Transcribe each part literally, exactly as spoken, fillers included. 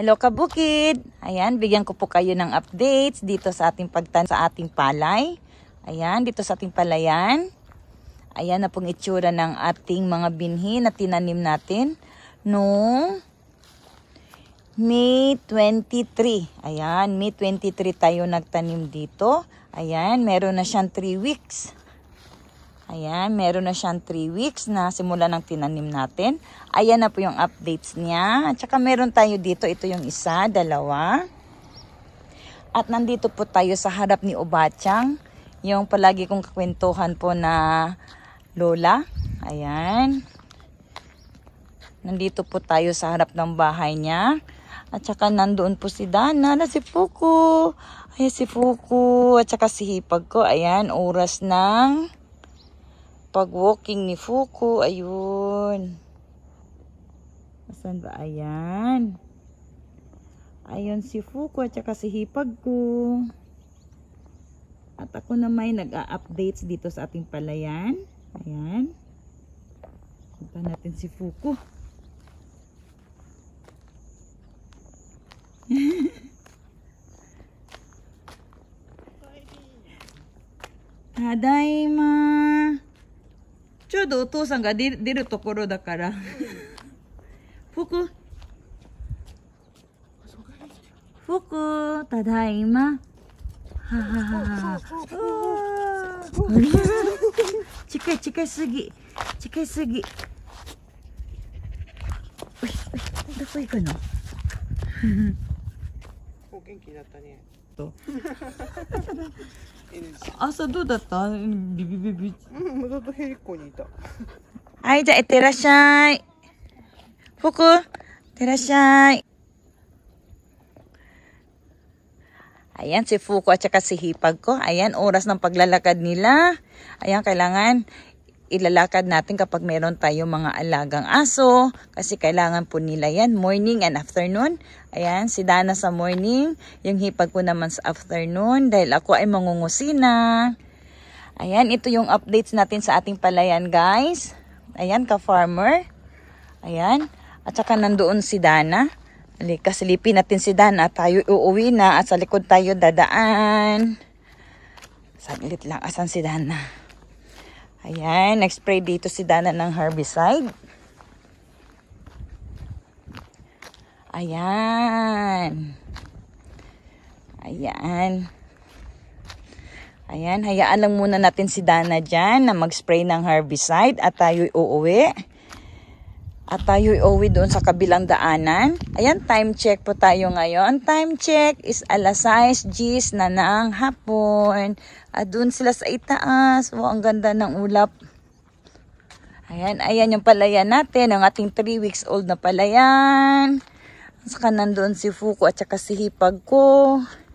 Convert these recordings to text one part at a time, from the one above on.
Hello kabukid! Ayan, bigyan ko po kayo ng updates dito sa ating pagtan sa ating palay. Ayan, dito sa ating palayan. Ayan na pong itsura ng ating mga binhi na tinanim natin noong May twenty-three. Ayan, May twenty-three tayo nagtanim dito. Ayan, meron na siyang three weeks. Ayan, meron na siyang three weeks na simula ng tinanim natin. Ayan na po yung updates niya. At saka meron tayo dito, ito yung isa, dalawa. At nandito po tayo sa harap ni Obachang. Yung palagi kong kakwentuhan po na lola. Ayan. Nandito po tayo sa harap ng bahay niya. At saka nandoon po si Dana na si Fuku. Ayan si Fuku. At saka si hipag ko. Ayan, oras ng pag-walking ni Fuku. Ayun. Asan ba? Ayan. Ayun si Fuku at saka si hipag ko. At ako na may nag-a-updates dito sa ating palayan. Ayan. Punta natin si Fuku. Tadaima. ちょうどお父さんが出る、出るところだから。ふく。ふく、ただいま。ははは。近い近いすぎ。近いすぎ。おいおい、どこ行くの？ お元気になったね。 朝どうだった？ビビビビ。 うん、ずっとへりっこにいた。 はい、じゃあ、いってらっしゃい。ふく、いってらっしゃい。Ayan, si Fuku at saka si hipag ko. Ayan, oras ng paglalakad nila. Ayan, kailangan ilalakad natin kapag meron tayo mga alagang aso. Kasi kailangan po nila yan, morning and afternoon. Ayan, si Dana sa morning. Yung hipag ko naman sa afternoon. Dahil ako ay mangungusina. Ayan, ito yung updates natin sa ating palayan, guys. Ayan, ka-farmer. Ayan. At saka nandoon si Dana. Halika, silipin natin si Dana. Tayo uuwi na at sa likod tayo dadaan. Saglit lang, asan si Dana? Ayan, nag-spray dito si Dana ng herbicide. Ayan. Ayan. Ayan, hayaan lang muna natin si Dana dyan na mag-spray ng herbicide at tayo'y uuwi. At tayo'y uuwi doon sa kabilang daanan. Ayan, time check po tayo ngayon. Time check is alas sais gis na ng hapon. At doon sila sa itaas. Wow, ang ganda ng ulap. Ayan, ayan yung palayan natin. Ang ating three weeks old na palayan. Saka nandun si Fuku at saka si hipag ko.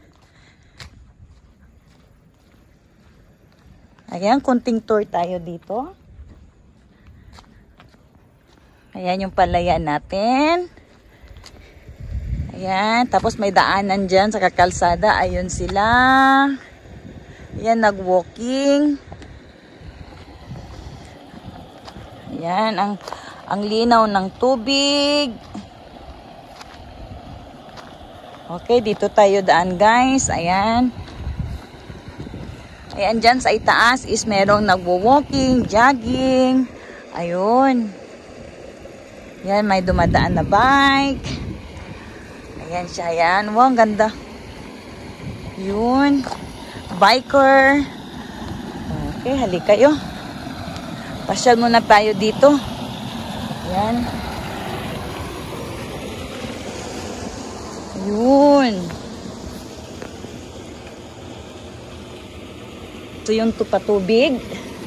Ayan, konting tour tayo dito. Ayan yung palayan natin. Ayan, tapos may daanan dyan sa kakalsada. Ayun sila. Ayan, nag-walking. Ayan, ang, ang linaw ng tubig. Okay, dito tayo daan, guys. Ayan. Ayan, dyan sa itaas is merong nagwo-walking, jogging. Ayun. Ayan, may dumadaan na bike. Ayan siya, ayan. Wow, ang ganda. Yun. Biker. Okay, halika kayo. Pasyal muna tayo dito. Ayan. Yun. Ito yung tupatubig.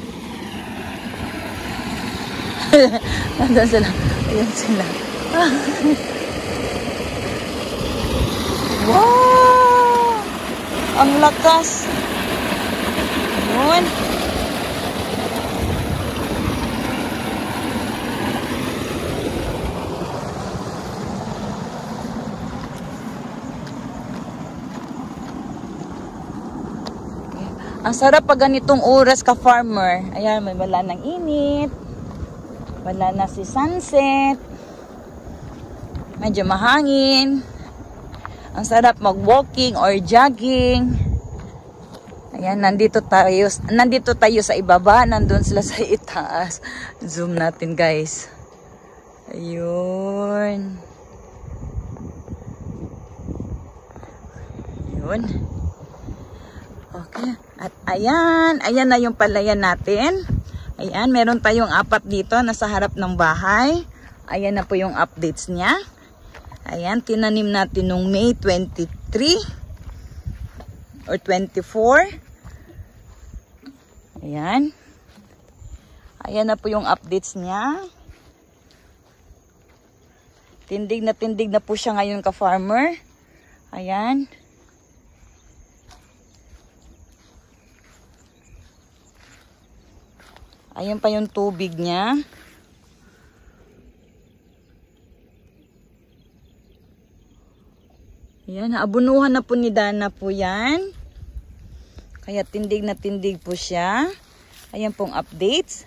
Nandun sila. Ayan sila. Wow! Ang lakas. Yun. Ang sarap pag ganitong oras ka farmer. Ayan, may wala ng init. Wala na si sunset. Medyo mahangin. Ang sarap mag-walking or jogging. Ayan, nandito tayo, nandito tayo sa ibaba, nandun sila sa itaas. Zoom natin, guys. Ayun. Ayun. Okay. At ayan, ayan na yung palayan natin. Ayan, meron tayong apat dito nasa harap ng bahay. Ayan na po yung updates niya. Ayan, tinanim natin nung May twenty-three or twenty-four. Ayan. Ayan na po yung updates niya. Tindig na tindig na po siya ngayon ka-farmer. Ayan. Ayan pa yung tubig niya. Ayan, abunuhan na po ni Dana po yan. Kaya tindig na tindig po siya. Ayan pong updates.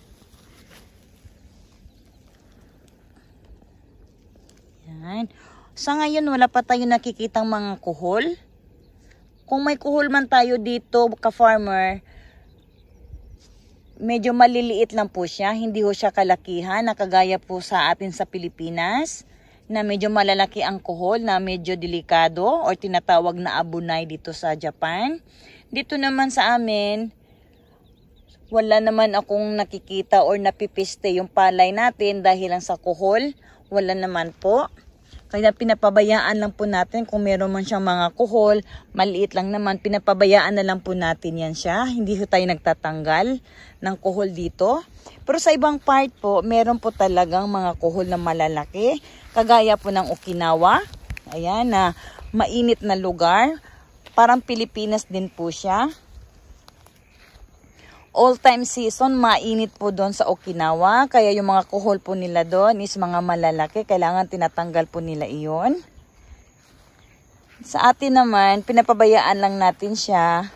Ayan. Sa ngayon, wala pa tayo nakikitang mga kuhol. Kung may kuhol man tayo dito, ka-farmer, medyo maliliit lang po siya. Hindi ho siya kalakihan, nakagaya po sa atin sa Pilipinas, na medyo malalaki ang kuhol, na medyo delikado or tinatawag na abunay dito sa Japan. Dito naman sa amin, wala naman akong nakikita or napipiste yung palay natin dahil lang sa kuhol. Wala naman po. Kaya pinapabayaan lang po natin kung meron man siyang mga kuhol, maliit lang naman, pinapabayaan na lang po natin yan siya. Hindi ho tayo nagtatanggal ng kuhol dito. Pero sa ibang part po, meron po talagang mga kuhol na malalaki. Kagaya po ng Okinawa. Ayan, na mainit na lugar. Parang Pilipinas din po siya. All time season, mainit po doon sa Okinawa. Kaya yung mga kuhol po nila doon is mga malalaki. Kailangan tinatanggal po nila iyon. Sa atin naman, pinapabayaan lang natin siya.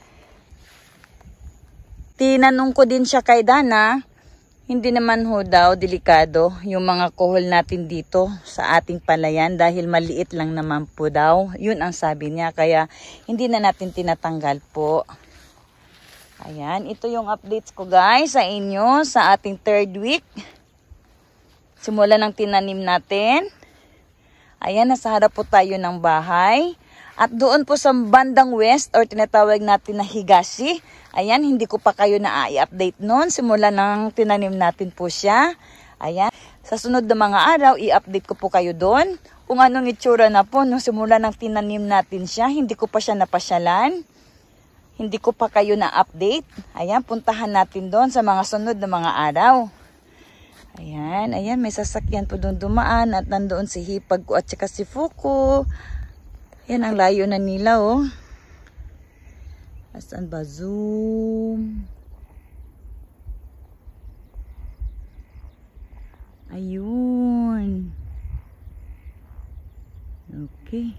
Tinanong ko din siya kay Dana, hindi naman ho daw delikado yung mga kuhol natin dito sa ating palayan dahil maliit lang naman po daw. Yun ang sabi niya, kaya hindi na natin tinatanggal po. Ayan, ito yung updates ko guys sa inyo sa ating third week. Simula ng tinanim natin. Ayan, nasa harap po tayo ng bahay. At doon po sa bandang west or tinatawag natin na Higashi. Ayan, hindi ko pa kayo na i-update noon. Simula ng tinanim natin po siya. Ayan, sa sunod na mga araw, i-update ko po kayo doon. Kung anong itsura na po, no, simula ng tinanim natin siya, hindi ko pa siya napasyalan. Hindi ko pa kayo na-update. Ayan, puntahan natin doon sa mga sunod na mga araw. Ayan, ayan, may sasakyan po doon dumaan at nandoon si Hipag ko at saka si Fuku. Ayan, ang layo na nila, oh. Asan ba? Zoom. Ayun. Okay.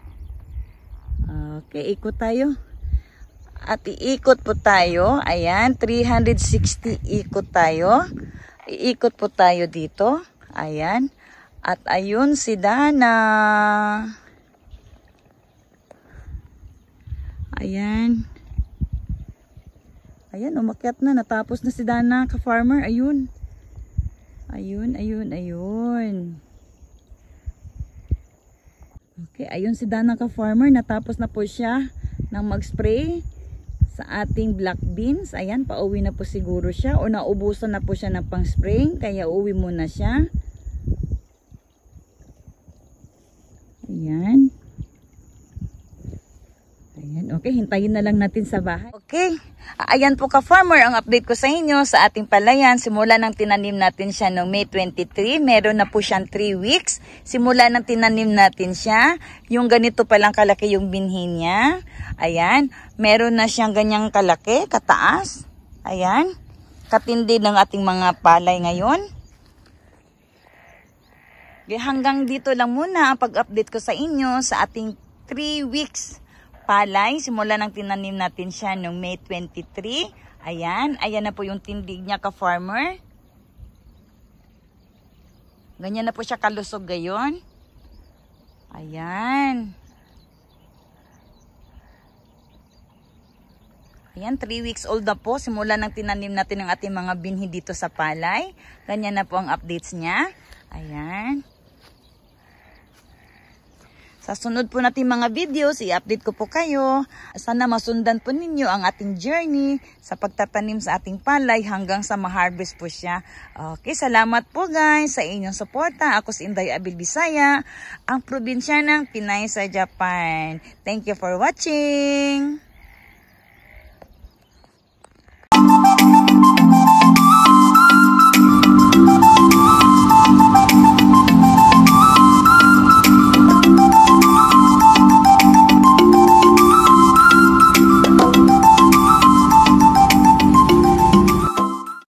Okay, ikot tayo. At iikot po tayo. Ayan, three hundred sixty ikot tayo. Iikot po tayo dito. Ayan. At ayun si Dana. Ayan. Ayan, umakyat na. Natapos na si Dana, ka-farmer. Ayun. Ayun, ayun, ayun. Okay, ayun si Dana, ka-farmer. Natapos na po siya ng mag-spray sa ating black beans. Ayan, pauwi na po siguro siya. O naubusan na po siya ng pang-spray. Kaya uwi muna siya. Ayan. Ayan, okay, hintayin na lang natin sa bahay. Okay, ayan po ka-farmer ang update ko sa inyo sa ating palayan. Simula ng tinanim natin siya noong May twenty-three, meron na po siyang three weeks. Simula ng tinanim natin siya, yung ganito palang kalaki yung binhi niya. Ayan, meron na siyang ganyang kalaki, kataas. Ayan, katindi ng ating mga palay ngayon. Okay, hanggang dito lang muna ang pag-update ko sa inyo sa ating three weeks palay. Simula ng tinanim natin siya noong May twenty-three. Ayan, ayan na po yung tindig niya ka-farmer. Ganyan na po siya kalusog gayon. Ayan. Ayan, three weeks old na po. Simula nang tinanim natin ang ating mga binhi dito sa palay. Ganyan na po ang updates niya. Ayan. Sa sunod po natin mga videos, i-update ko po kayo. Sana masundan po ninyo ang ating journey sa pagtatanim sa ating palay hanggang sa ma-harvest po siya. Okay, salamat po guys sa inyong suporta. Ako si Inday Abil Bisaya, ang probinsya ng Pinay sa Japan. Thank you for watching!